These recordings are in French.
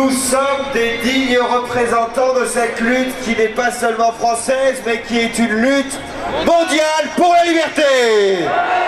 Nous sommes des dignes représentants de cette lutte qui n'est pas seulement française, mais qui est une lutte mondiale pour la liberté.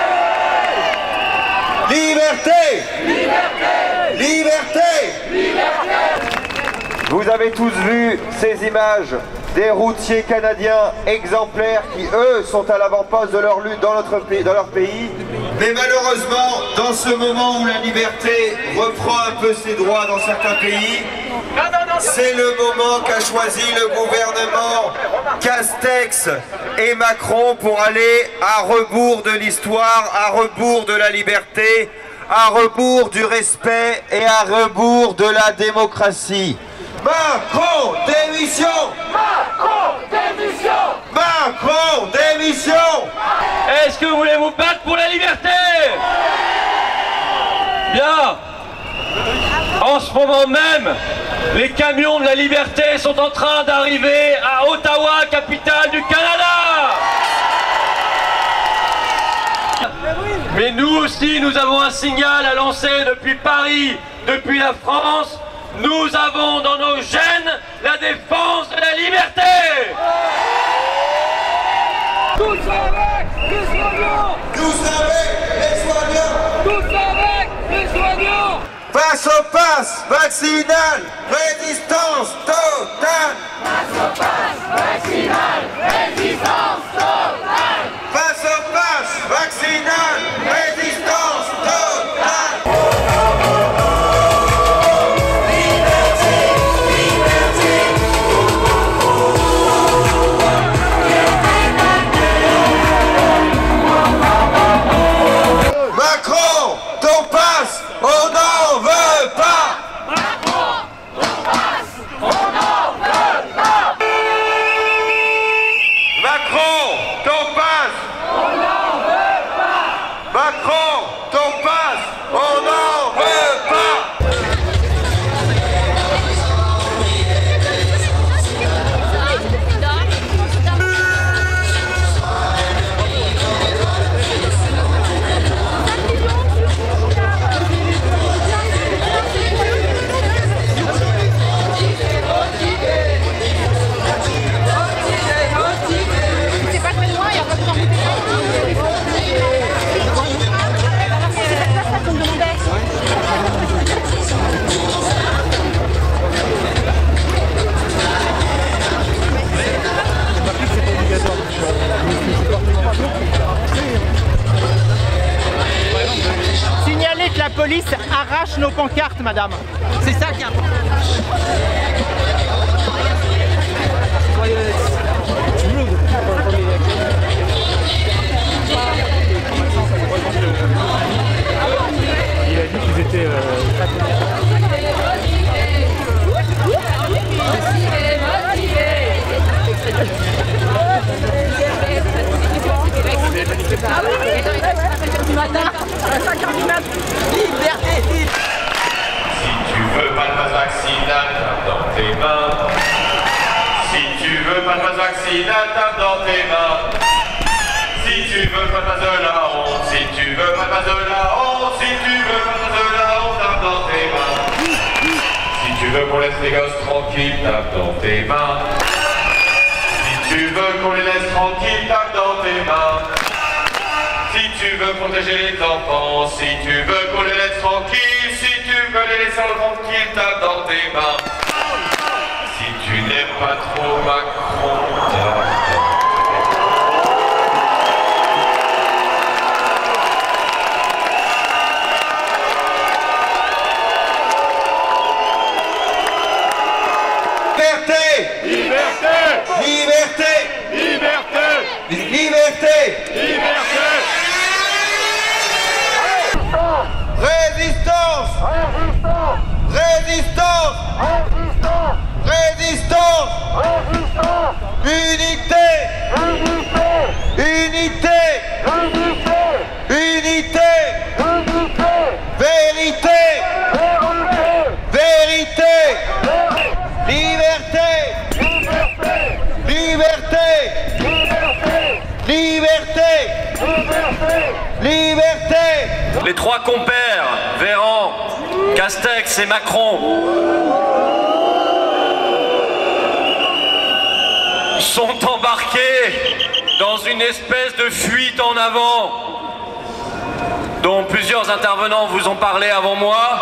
Liberté! Liberté! Liberté! Liberté! Vous avez tous vu ces images des routiers canadiens exemplaires qui, eux, sont à l'avant-poste de leur lutte dans leur pays. Mais malheureusement, dans ce moment où la liberté reprend un peu ses droits dans certains pays, c'est le moment qu'a choisi le gouvernement Castex et Macron pour aller à rebours de l'histoire, à rebours de la liberté, à rebours du respect et à rebours de la démocratie. Macron, démission! Macron, démission! Macron, démission! Est-ce que vous voulez vous battre pour la liberté? Bien! En ce moment même, les camions de la liberté sont en train d'arriver à Ottawa, capitale du Canada! Mais nous aussi, nous avons un signal à lancer depuis Paris, depuis la France. Nous avons dans nos gènes la défense de la liberté. Tous avec les soignants. Tous avec les soignants. Tous avec les soignants. Face au pass vaccinal, résistance totale. Face au pass vaccinal, résistance totale. Face au pass vaccinal, résistance totale. Macron, ton passe, on n'en veut pas. Macron, ton pass, on n'en veut pas. Macron, ton passe, On n'en veut pas. Macron, ton passe, on n'en veut pas. C'est pas très loin, il y a pas besoin de c'est pas ça qu'on me demandait. Signalez que la police arrache nos pancartes, madame. C'est ça qui est important. Il a dit qu'ils étaient Si tu veux pas le pass vaccinal, tape dans tes mains. Si tu veux pas le pass vaccinal, tape dans tes mains. Si tu veux pas le pass de la honte, si tu veux pas le pass de la honte, si tu veux pas le pass de la honte, tape dans tes mains. Si tu veux qu'on laisse les gosses tranquilles, tape dans tes mains. Si tu veux qu'on les laisse tranquilles, tape dans tes mains. Si tu veux protéger les enfants, si tu veux qu'on les laisse tranquilles, si tu veux les laisser tranquilles, tape dans tes mains. Si tu n'aimes pas trop Macron, tape dans Liberté! Liberté! Liberté! Liberté! Résistance! Résistance! Résistance! Unité! Unité! Unité! Vérité! Vérité! Liberté! Liberté! Liberté! Liberté! Les trois compères, Véran, Castex et Macron sont embarqués dans une espèce de fuite en avant dont plusieurs intervenants vous ont parlé avant moi,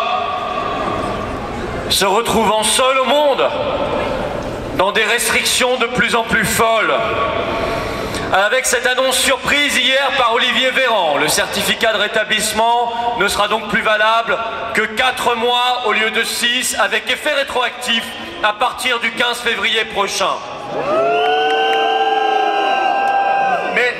se retrouvant seuls au monde, dans des restrictions de plus en plus folles. Avec cette annonce surprise hier par Olivier Véran, le certificat de rétablissement ne sera donc plus valable que 4 mois au lieu de 6, avec effet rétroactif à partir du 15 février prochain. Mais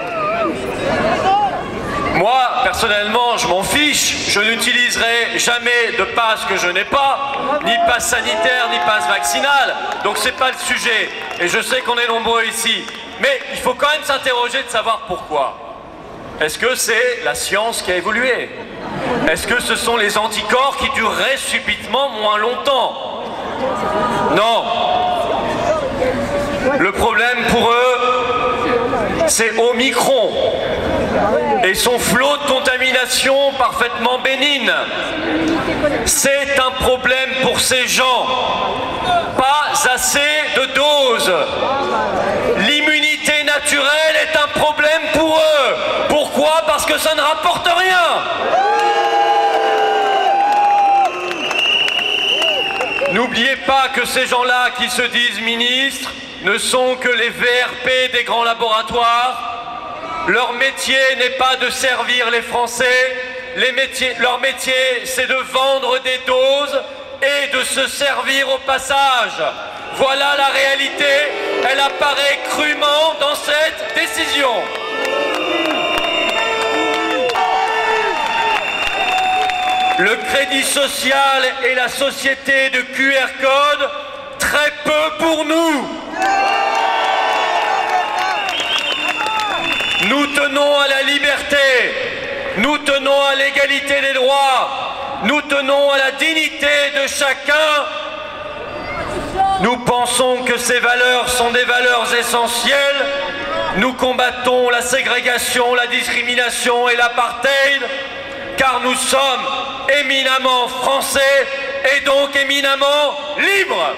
moi, personnellement, je m'en fiche. Je n'utiliserai jamais de passe que je n'ai pas, ni passe sanitaire, ni passe vaccinale. Donc c'est pas le sujet. Et je sais qu'on est nombreux ici. Mais il faut quand même s'interroger de savoir pourquoi. Est-ce que c'est la science qui a évolué? Est-ce que ce sont les anticorps qui dureraient subitement moins longtemps? Non. Le problème pour eux, c'est Omicron et son flot de contamination parfaitement bénigne. C'est un problème pour ces gens. Pas assez de doses. L'immunité naturelle est un problème pour eux. Pourquoi? Parce que ça ne rapporte rien. N'oubliez pas que ces gens-là qui se disent ministres ne sont que les VRP des grands laboratoires. Leur métier n'est pas de servir les Français. Leur métier, c'est de vendre des doses et de se servir au passage. Voilà la réalité. Elle apparaît crûment dans cette décision. Le crédit social et la société de QR code, très peu pour nous. Nous tenons à la liberté, nous tenons à l'égalité des droits, nous tenons à la dignité de chacun. Nous pensons que ces valeurs sont des valeurs essentielles. Nous combattons la ségrégation, la discrimination et l'apartheid, car nous sommes éminemment français et donc éminemment libres.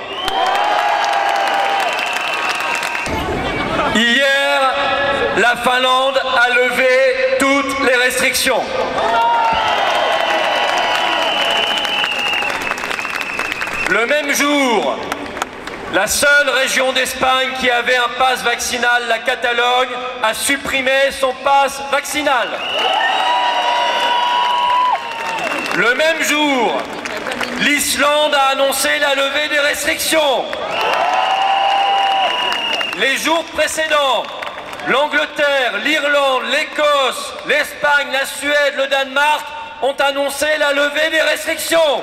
Hier, la Finlande a levé toutes les restrictions. Le même jour, la seule région d'Espagne qui avait un pass vaccinal, la Catalogne, a supprimé son pass vaccinal. Le même jour, l'Islande a annoncé la levée des restrictions. Les jours précédents, l'Angleterre, l'Irlande, l'Écosse, l'Espagne, la Suède, le Danemark ont annoncé la levée des restrictions.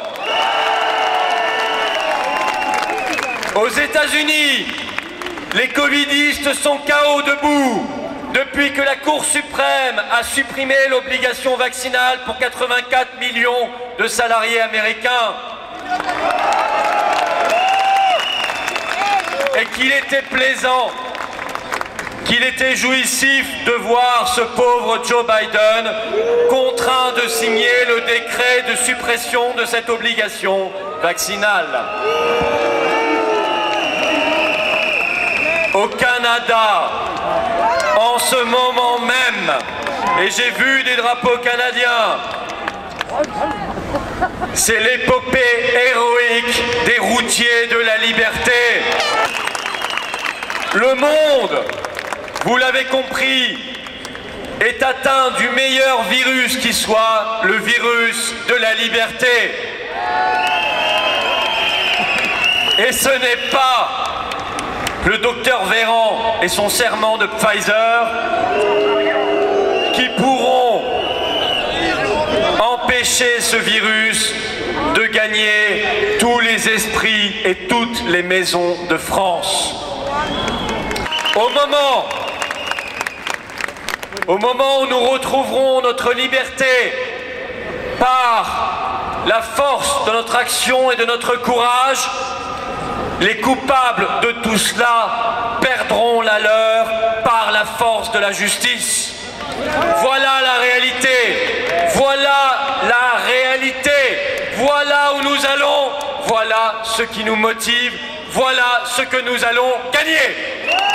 Aux États-Unis, les covidistes sont KO debout depuis que la Cour suprême a supprimé l'obligation vaccinale pour 84 millions de salariés américains. Et qu'il était plaisant, qu'il était jouissif de voir ce pauvre Joe Biden contraint de signer le décret de suppression de cette obligation vaccinale. Au Canada, en ce moment même, et j'ai vu des drapeaux canadiens, c'est l'épopée héroïque des routiers de la liberté. Le monde, vous l'avez compris, est atteint du meilleur virus qui soit, le virus de la liberté. Et ce n'est pas le docteur Véran et son serment de Pfizer qui pourront empêcher ce virus de gagner tous les esprits et toutes les maisons de France. Au moment où nous retrouverons notre liberté par la force de notre action et de notre courage, les coupables de tout cela perdront la leur par la force de la justice. Voilà la réalité. Voilà la réalité. Voilà voilà ce qui nous motive, voilà ce que nous allons gagner.